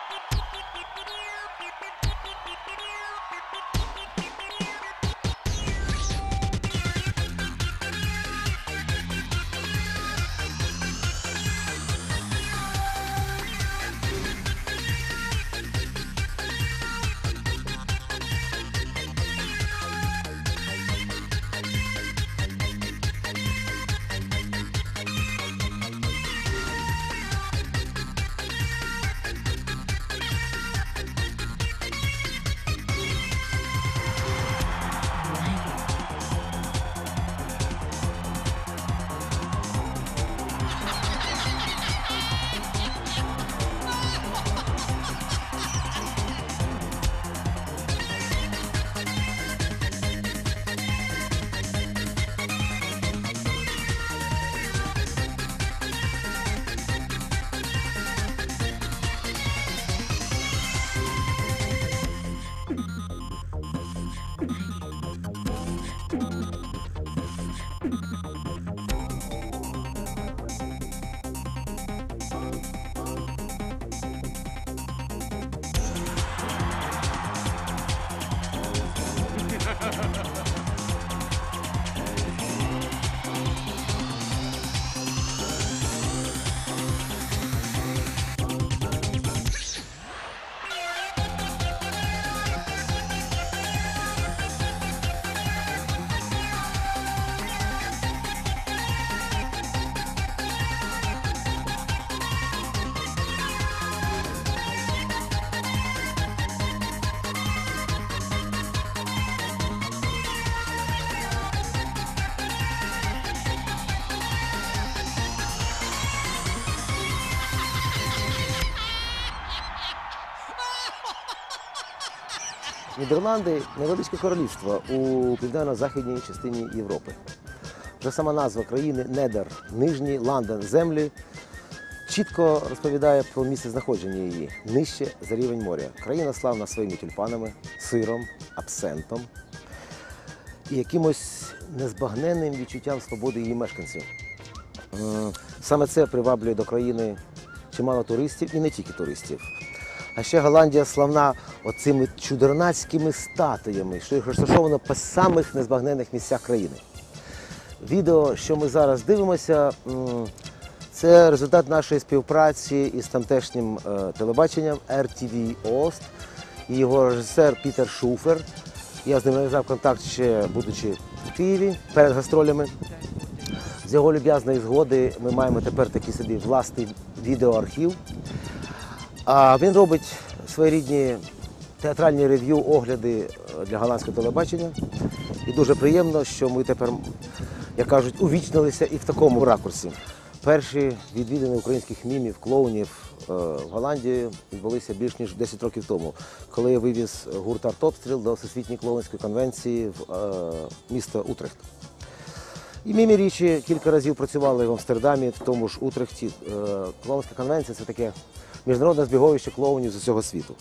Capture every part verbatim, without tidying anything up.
Нідерланди – невеличке королівство у південно-західній частині Європи. Вже сама назва країни «Недер» – нижні, Ланден – землі, чітко розповідає про місце знаходження її – нижче за рівень моря. Країна славна своїми тюльпанами, сиром, абсентом і якимось незбагненним відчуттям свободи її мешканців. Саме це приваблює до країни чимало туристів і не тільки туристів. А ще Голландія славна оцими чудернацькими статуями, що їх розташовано по самих незбагненних місцях країни. Відео, що ми зараз дивимося, це результат нашої співпраці із тамтешнім телебаченням ер ті ві Ост і його режисер Пітер Шуфер. Я з ним нав'язав контакт ще будучи в Києві перед гастролями. З його люб'язної згоди ми маємо тепер такий собі власний відеоархів. А він робить своєрідні театральні рев'ю, огляди для голландського телебачення. І дуже приємно, що ми тепер, як кажуть, увічнилися і в такому ракурсі. Перші відвідини українських мімів, клоунів в Голландії відбулися більш ніж десять років тому, коли я вивіз гурт «Артобстріл» до Всесвітньої клоунської конвенції в місто Утрехт. І мімі річі кілька разів працювали в Амстердамі, в тому ж Утрехті. Клоунська конвенція – це таке міжнародне збіговище клоунів з усього світу.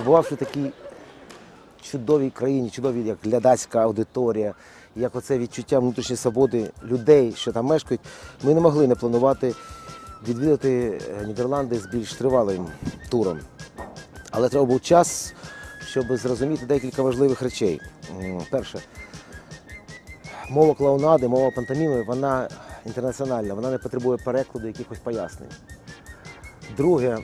побувавши в такій чудовій країні, чудовій як глядацька аудиторія, як оце відчуття внутрішньої свободи людей, що там мешкають, ми не могли не планувати відвідати Нідерланди з більш тривалим туром. Але треба був час, щоб зрозуміти декілька важливих речей. Перше, мова клоунади, мова пантоміми, вона інтернаціональна, вона не потребує перекладу, якихось пояснень. Друге,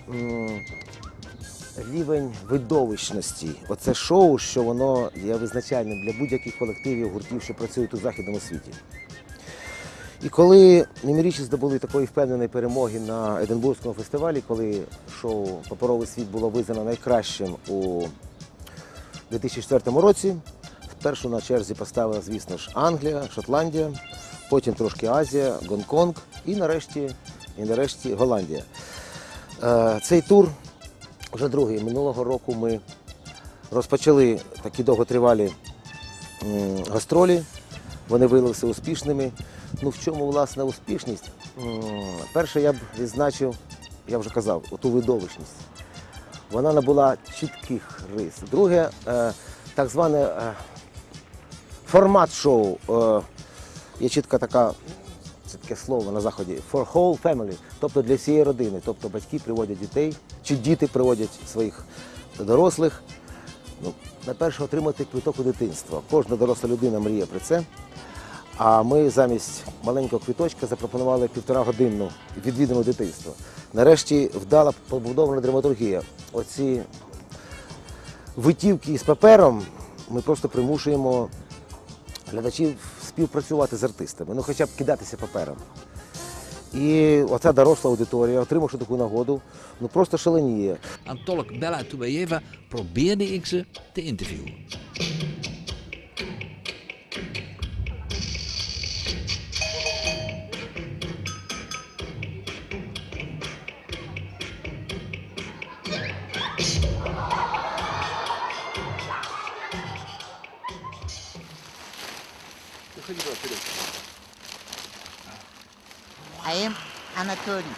рівень видовищності. Оце шоу, що воно є визначальним для будь-яких колективів, гуртів, що працюють у західному світі. І коли Немирічі здобули такої впевненої перемоги на Единбурзькому фестивалі, коли шоу «Паперовий світ» було визнано найкращим у дві тисячі четвертому році, спершу на черзі поставила, звісно ж, Англія, Шотландія, потім трошки Азія, Гонконг і нарешті, і нарешті Голландія. Цей тур вже другий. Минулого року ми розпочали такі довготривалі гастролі, вони виявилися успішними. Ну, в чому, власне, успішність? Перше, я б відзначив, я вже казав, оту видовищність. Вона набула чітких рис. Друге, так зване формат шоу. Є чітка така, це таке слово на Заході, for whole family, тобто для всієї родини. Тобто батьки приводять дітей, чи діти приводять своїх дорослих. Ну, найперше, отримати квиток у дитинство. Кожна доросла людина мріє про це. А ми замість маленького квиточка запропонували півторагодинну відвідину дитинства. Нарешті вдала побудована драматургія. Оці витівки з папером ми просто примушуємо глядачів співпрацювати з артистами, ну хоча б кидатися папером. І оця доросла аудиторія, отримавши таку нагоду, ну просто шаленіє. Aan tolk Bella Tubayeva probeerde ik ze te interviewen. I am Anatoly.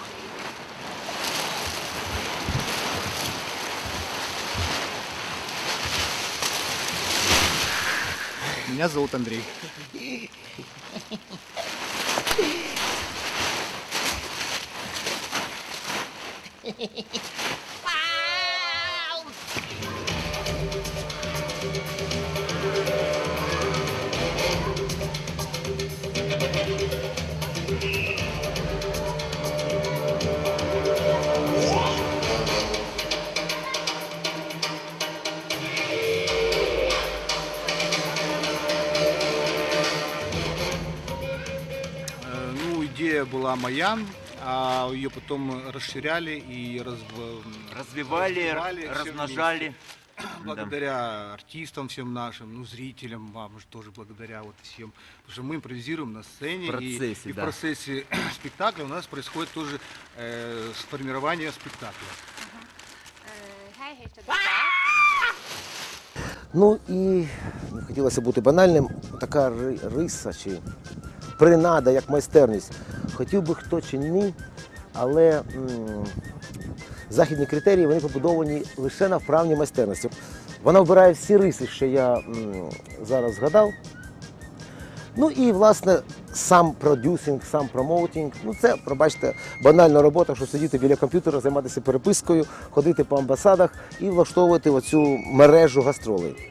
Меня зовут Андрей. Идея была моя, а ее потом расширяли и раз... развивали, развивали размножали. Благодаря артистам всем нашим, ну, зрителям, вам же тоже благодаря вот всем. Потому что мы импровизируем на сцене. В процессе, и, и да. в процессе спектакля у нас происходит тоже э, сформирование спектакля. Ну і не хотілося бути банальним, така риса чи принада, як майстерність. Хотів би хто чи ні, але м західні критерії, вони побудовані лише на вправній майстерності. Вона вбирає всі риси, що я м зараз згадав. Ну і, власне, сам продюсинг, сам промоутинг, ну це, пробачте, банальна робота, що сидіти біля комп'ютера, займатися перепискою, ходити по амбасадах і влаштовувати оцю мережу гастролей.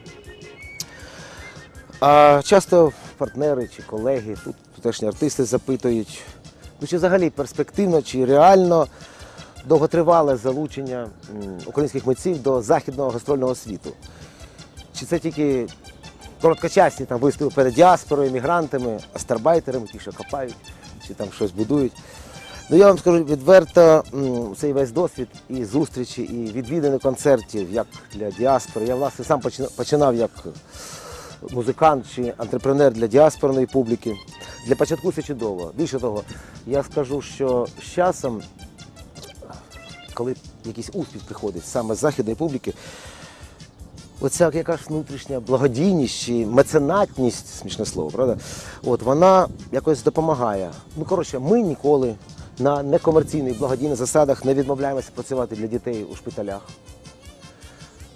А часто партнери чи колеги, тут тутешні артисти запитують, ну чи взагалі перспективно, чи реально довготривале залучення українських митців до західного гастрольного світу. Чи це тільки короткочасні там виступи перед діаспорою, мігрантами, астарбайтерами, ті, що копають, чи там щось будують. Ну я вам скажу відверто, цей весь досвід і зустрічі, і відвідини концертів, як для діаспори. Я, власне, сам починав як музикант чи антрепренер для діаспорної публіки. Для початку це чудово. Більше того, я скажу, що з часом, коли якийсь успіх приходить саме з західної публіки, оця якась внутрішня благодійність чи меценатність, смішне слово, правда? От, вона якось допомагає. Ну, коротше, ми ніколи на некомерційних благодійних засадах не відмовляємося працювати для дітей у шпиталях.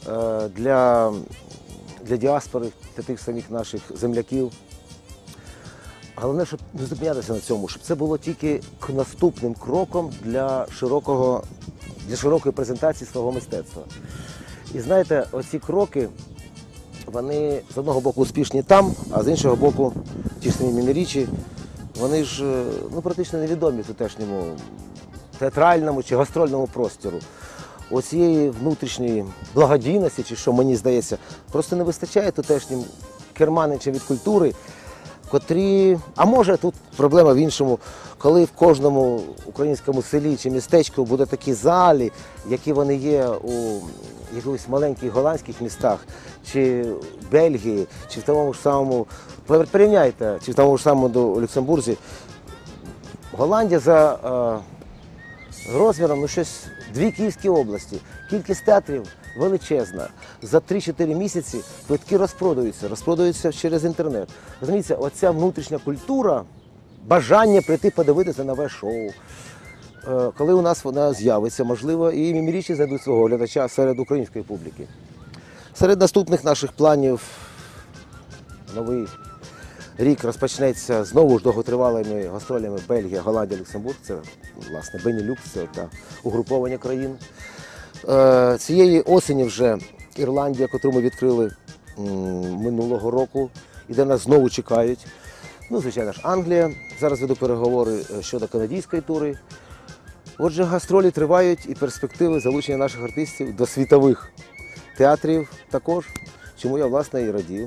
е, для, для діаспори, для тих самих наших земляків. Головне, щоб не зупинятися на цьому, щоб це було тільки к- наступним кроком для, широкого, для широкої презентації свого мистецтва. І знаєте, оці кроки, вони з одного боку успішні там, а з іншого боку, ті ж самі мінерічі, вони ж е, ну, практично невідомі в тутешньому театральному чи гастрольному простору. Оцієї внутрішньої благодійності, чи що мені здається, просто не вистачає тутешнім керманичам від культури, котрі, а може тут проблема в іншому, коли в кожному українському селі чи містечку буде такі залі, які вони є у якихось маленьких голландських містах, чи в Бельгії, чи в тому ж самому, порівняйте, чи в тому ж самому до Люксембурзі. Голландія за е, розміром, ну щось, дві Київські області. Кількість театрів величезна. За три-чотири місяці квитки розпродаються, розпродаються через інтернет. Розумієте, оця внутрішня культура, бажання прийти подивитися нове шоу. Е, Коли у нас вона з'явиться, можливо, і мімірічі знайдуть свого глядача серед української публіки. Серед наступних наших планів новий рік розпочнеться знову ж довготривалими гастролями Бельгія, Голландія, Люксембург. Це, власне, Бенілюкс, це та угруповання країн. Е, Цієї осені вже Ірландія, яку ми відкрили м, минулого року, і де нас знову чекають. Ну, звичайно ж, Англія. Зараз веду переговори е, щодо канадської тури. Отже, гастролі тривають і перспективи залучення наших артистів до світових театрів також, чому я, власне, і радію.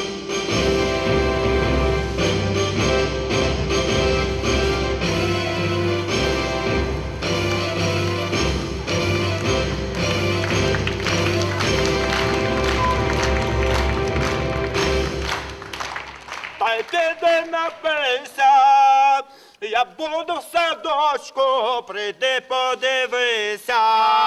Та й піди напийся, я буду в садочку, прийди подивися.